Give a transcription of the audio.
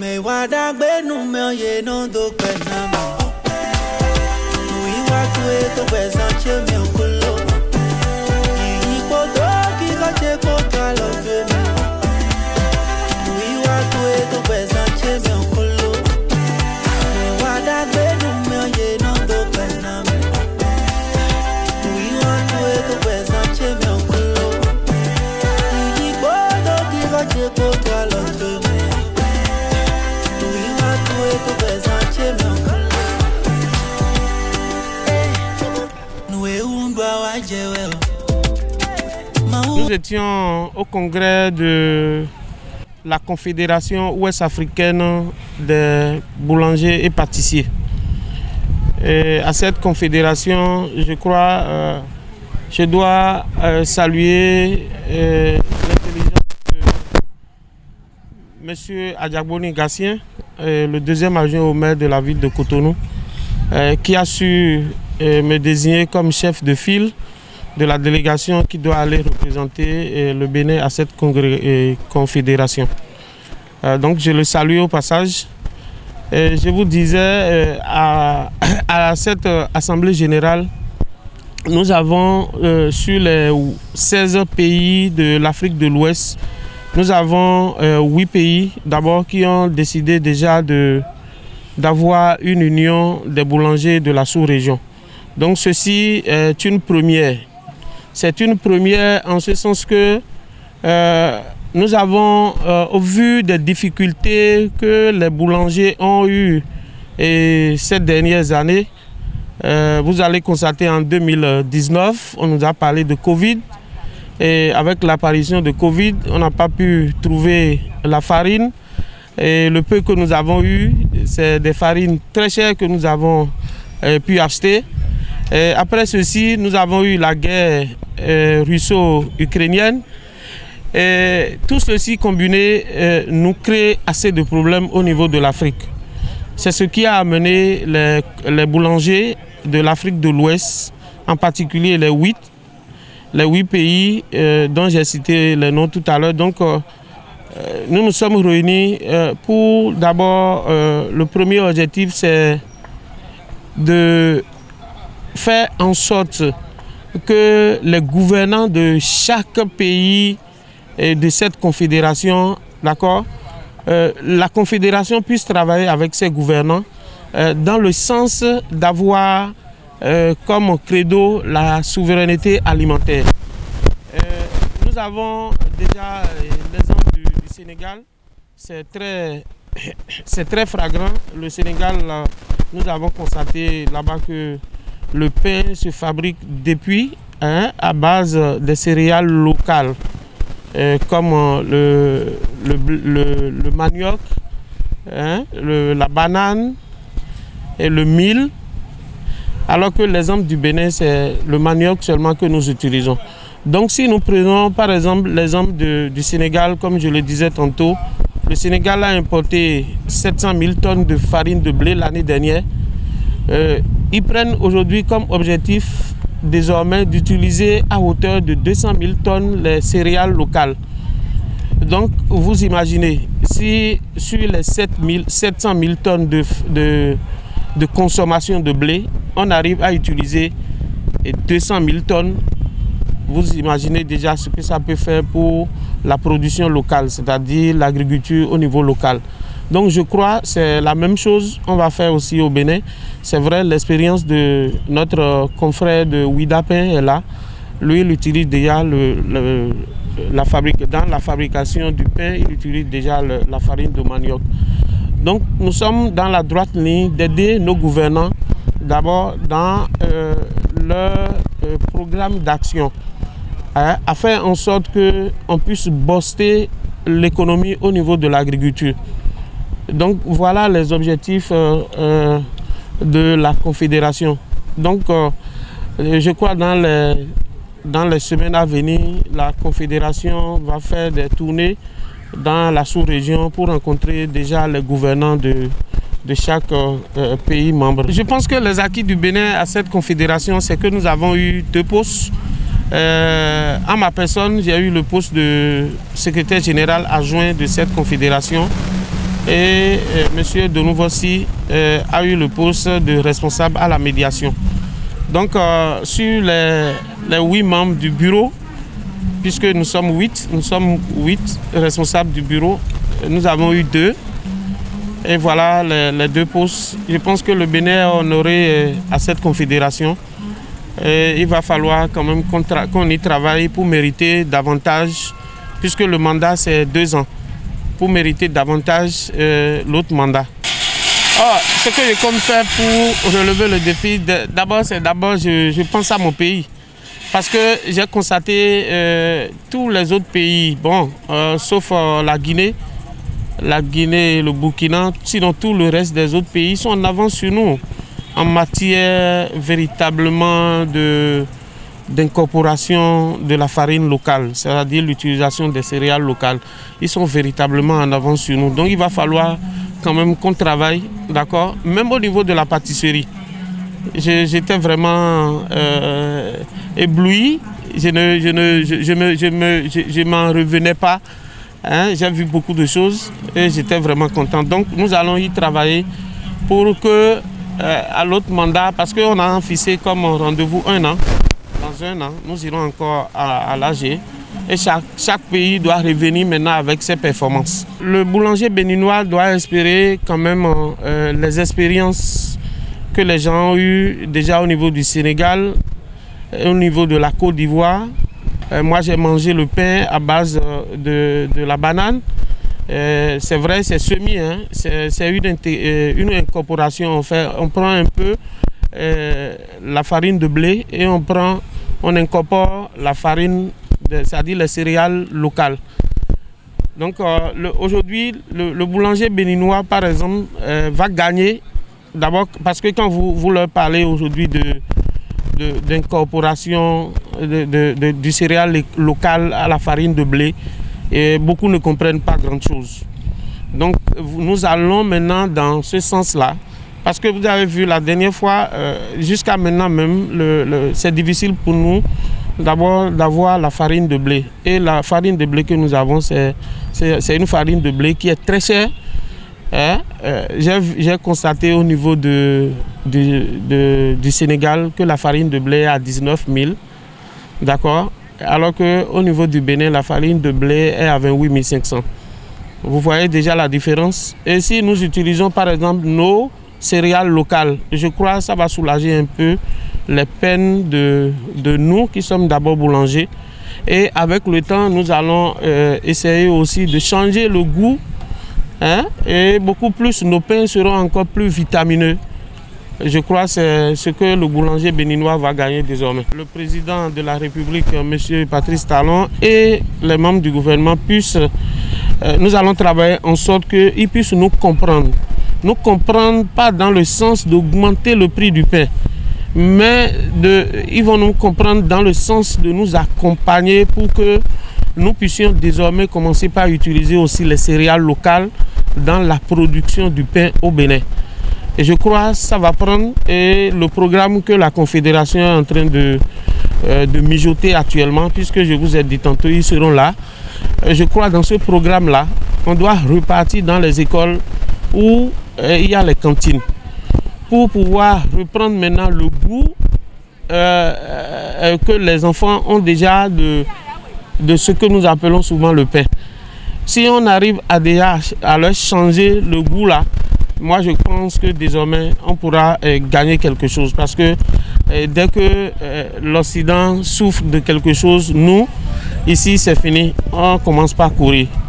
Nous étions au congrès de la Confédération ouest-africaine des boulangers et pâtissiers. Et à cette confédération, je crois, je dois saluer l'intelligence de M. Adjagboni Gatien, le deuxième adjoint au maire de la ville de Cotonou, qui a su me désigner comme chef de file de la délégation qui doit aller représenter le Bénin à cette confédération. Donc je le salue au passage. Et je vous disais, à cette assemblée générale, nous avons sur les 16 pays de l'Afrique de l'Ouest, nous avons 8 pays d'abord qui ont décidé déjà d'avoir une union des boulangers de la sous-région. Donc ceci est une première. C'est une première en ce sens que nous avons, au vu des difficultés que les boulangers ont eues ces dernières années, vous allez constater en 2019, on nous a parlé de Covid. Et avec l'apparition de Covid, on n'a pas pu trouver la farine. Et le peu que nous avons eu, c'est des farines très chères que nous avons pu acheter. Et après ceci, nous avons eu la guerre russo-ukrainienne. Et tout ceci combiné nous crée assez de problèmes au niveau de l'Afrique. C'est ce qui a amené les boulangers de l'Afrique de l'Ouest, en particulier les 8 pays dont j'ai cité les noms tout à l'heure. Donc nous nous sommes réunis pour d'abord, le premier objectif c'est de faire en sorte que les gouvernants de chaque pays et de cette confédération, d'accord, la confédération puisse travailler avec ses gouvernants dans le sens d'avoir comme credo la souveraineté alimentaire. Nous avons déjà l'exemple du Sénégal, c'est très flagrant. Le Sénégal, nous avons constaté là-bas que le pain se fabrique depuis à base des céréales locales, comme le manioc, la banane et le mil. Alors que l'exemple du Bénin, c'est le manioc seulement que nous utilisons. Donc si nous prenons par exemple l'exemple du Sénégal, comme je le disais tantôt, le Sénégal a importé 700 000 tonnes de farine de blé l'année dernière. Ils prennent aujourd'hui comme objectif désormais d'utiliser à hauteur de 200 000 tonnes les céréales locales. Donc vous imaginez, si sur les 700 000 tonnes de consommation de blé, on arrive à utiliser 200 000 tonnes, vous imaginez déjà ce que ça peut faire pour la production locale, c'est-à-dire l'agriculture au niveau local. Donc je crois que c'est la même chose qu'on va faire aussi au Bénin. C'est vrai, l'expérience de notre confrère de Ouidapin est là. Lui, il utilise déjà dans la fabrication du pain, il utilise déjà la farine de manioc. Donc nous sommes dans la droite ligne d'aider nos gouvernants d'abord dans leur programme d'action, à faire en sorte qu'on puisse booster l'économie au niveau de l'agriculture. Donc voilà les objectifs de la Confédération. Donc je crois dans les semaines à venir, la Confédération va faire des tournées dans la sous-région pour rencontrer déjà les gouvernants de chaque pays membre. Je pense que les acquis du Bénin à cette confédération, c'est que nous avons eu 2 postes. À ma personne, j'ai eu le poste de secrétaire général adjoint de cette confédération. et M. Donouvossi a eu le poste de responsable à la médiation. Donc sur les 8 membres du bureau, puisque nous sommes 8 responsables du bureau, nous avons eu 2. Et voilà les 2 postes. Je pense que le Bénin est honoré à cette confédération. Et il va falloir quand même qu'on y travaille pour mériter davantage, puisque le mandat c'est 2 ans, pour mériter davantage l'autre mandat. Ce que je compte faire pour relever le défi, d'abord je pense à mon pays. Parce que j'ai constaté tous les autres pays, sauf la Guinée et le Burkina, sinon tout le reste des autres pays sont en avance sur nous en matière véritablement d'incorporation de la farine locale, c'est-à-dire l'utilisation des céréales locales. Ils sont véritablement en avance sur nous. Donc il va falloir quand même qu'on travaille, d'accord, même au niveau de la pâtisserie. J'étais vraiment ébloui, je m'en revenais pas. J'ai vu beaucoup de choses et j'étais vraiment content. Donc nous allons y travailler pour que à l'autre mandat, parce qu'on a fixé comme rendez-vous 1 an. Dans 1 an, nous irons encore à l'AG et chaque pays doit revenir maintenant avec ses performances. Le boulanger béninois doit espérer quand même les expériences que les gens ont eues déjà au niveau du Sénégal, au niveau de la Côte d'Ivoire. Moi j'ai mangé le pain à base de la banane. C'est vrai, c'est semi, c'est une incorporation. On prend un peu la farine de blé et on incorpore la farine, c'est-à-dire les céréales locales. Donc aujourd'hui, le boulanger béninois, par exemple, va gagner. D'abord parce que quand vous leur parlez aujourd'hui d'incorporation du céréal local à la farine de blé, et beaucoup ne comprennent pas grand-chose. Donc nous allons maintenant dans ce sens-là, parce que vous avez vu la dernière fois, jusqu'à maintenant même, c'est difficile pour nous d'abord d'avoir la farine de blé. Et la farine de blé que nous avons, c'est une farine de blé qui est très chère. J'ai constaté au niveau du Sénégal que la farine de blé est à 19 000, d'accord, alors qu'au niveau du Bénin, la farine de blé est à 28 500. Vous voyez déjà la différence. Et si nous utilisons par exemple nos céréales locales, je crois que ça va soulager un peu les peines de nous qui sommes d'abord boulangers. Et avec le temps, nous allons essayer aussi de changer le goût. Et beaucoup plus, nos pains seront encore plus vitamineux. Je crois que c'est ce que le boulanger béninois va gagner désormais. Le président de la République, M. Patrice Talon, et les membres du gouvernement nous allons travailler en sorte qu'ils puissent nous comprendre. Nous comprendre pas dans le sens d'augmenter le prix du pain, mais ils vont nous comprendre dans le sens de nous accompagner pour que nous puissions désormais commencer par utiliser aussi les céréales locales dans la production du pain au Bénin. Et je crois que ça va prendre, et le programme que la Confédération est en train de mijoter actuellement, puisque je vous ai dit tantôt, ils seront là. Je crois dans ce programme-là, on doit repartir dans les écoles où il y a les cantines, pour pouvoir reprendre maintenant le goût que les enfants ont déjà de ce que nous appelons souvent le pain. Si on arrive à leur changer le goût là, moi je pense que désormais on pourra gagner quelque chose, parce que dès que l'Occident souffre de quelque chose, nous, ici c'est fini, on commence par courir.